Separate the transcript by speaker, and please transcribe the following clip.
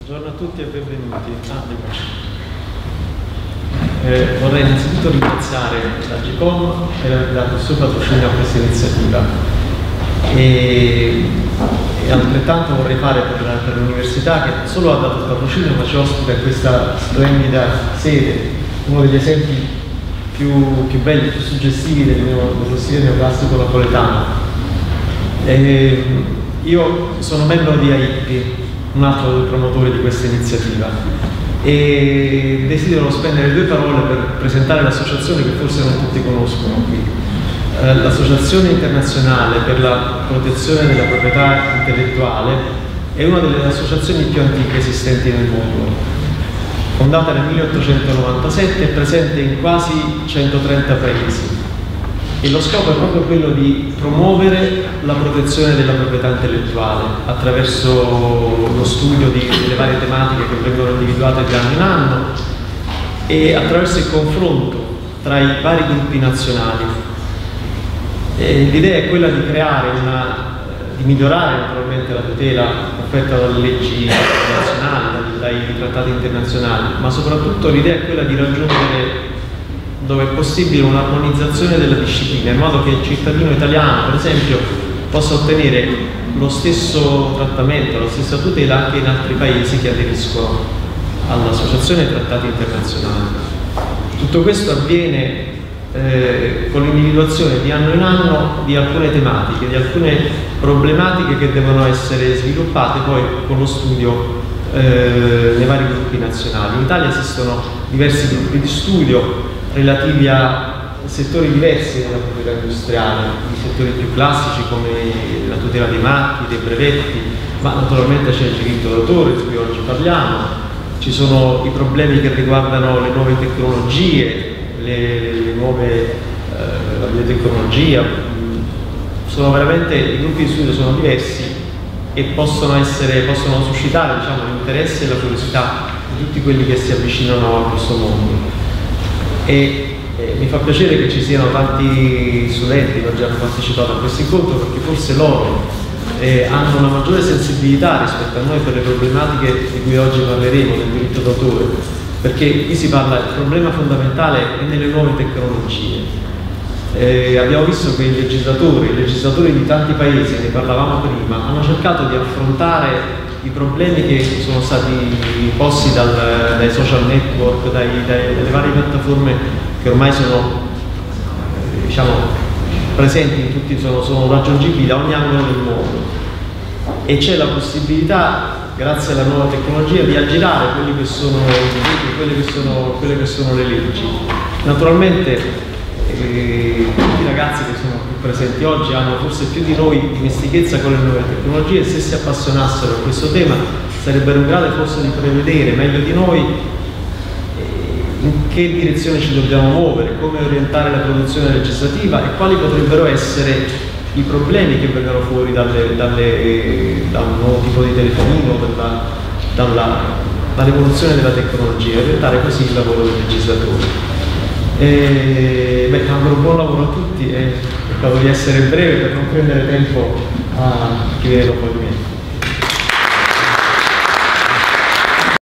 Speaker 1: Buongiorno a tutti e benvenuti. Vorrei innanzitutto ringraziare l'Agcom per aver dato il suo patrocinio a questa iniziativa e altrettanto vorrei fare per l'università, che non solo ha dato il patrocinio ma ci ospita in questa splendida sede, uno degli esempi più belli, più suggestivi dello stile neoclassico napoletano. Io sono membro di AIPPI, un altro dei promotori di questa iniziativa, e desidero spendere due parole per presentare l'associazione che forse non tutti conoscono qui. L'Associazione Internazionale per la Protezione della Proprietà Intellettuale è una delle associazioni più antiche esistenti nel mondo. Fondata nel 1897 è presente in quasi 130 paesi e lo scopo è proprio quello di promuovere la protezione della proprietà intellettuale attraverso lo studio delle varie tematiche che vengono individuate di anno in anno e attraverso il confronto tra i vari gruppi nazionali. L'idea è quella di di migliorare naturalmente la tutela offerta dalle leggi nazionali, dai trattati internazionali, ma soprattutto l'idea è quella di raggiungere, dove è possibile, un'armonizzazione della disciplina, in modo che il cittadino italiano, per esempio, possa ottenere lo stesso trattamento, la stessa tutela anche in altri paesi che aderiscono all'Associazione dei Trattati Internazionali. Tutto questo avviene con l'individuazione di anno in anno di alcune tematiche, di alcune problematiche che devono essere sviluppate poi con lo studio nei vari gruppi nazionali. In Italia esistono diversi gruppi di studio relativi a settori diversi della proprietà industriale, i settori più classici come la tutela dei marchi, dei brevetti, ma naturalmente c'è il diritto d'autore di cui oggi parliamo, ci sono i problemi che riguardano le nuove tecnologie, la biotecnologia. Sono veramente, i gruppi di studio sono diversi e possono suscitare, diciamo, l'interesse e la curiosità di tutti quelli che si avvicinano a questo mondo. Mi fa piacere che ci siano tanti studenti che oggi hanno partecipato a questo incontro, perché forse loro hanno una maggiore sensibilità rispetto a noi per le problematiche di cui oggi parleremo del diritto d'autore, perché qui si parla, il problema fondamentale è nelle nuove tecnologie. Abbiamo visto che i legislatori di tanti paesi, ne parlavamo prima, hanno cercato di affrontare i problemi che sono stati posti dai social network, dalle varie piattaforme che ormai sono diciamo, presenti in tutti, sono raggiungibili da ogni angolo del mondo, e c'è la possibilità, grazie alla nuova tecnologia, di aggirare quelli che sono i diritti, quelle che sono le leggi. Naturalmente tutti i ragazzi che sono qui presenti oggi hanno forse più di noi dimestichezza con le nuove tecnologie, e se si appassionassero a questo tema sarebbero in grado forse di prevedere meglio di noi in che direzione ci dobbiamo muovere, come orientare la produzione legislativa e quali potrebbero essere i problemi che vengono fuori da un nuovo tipo di telefonino, dall'evoluzione della tecnologia, orientare così il lavoro del legislatore. Auguro buon lavoro a tutti e spero di essere breve per non prendere tempo a chi viene dopo di me.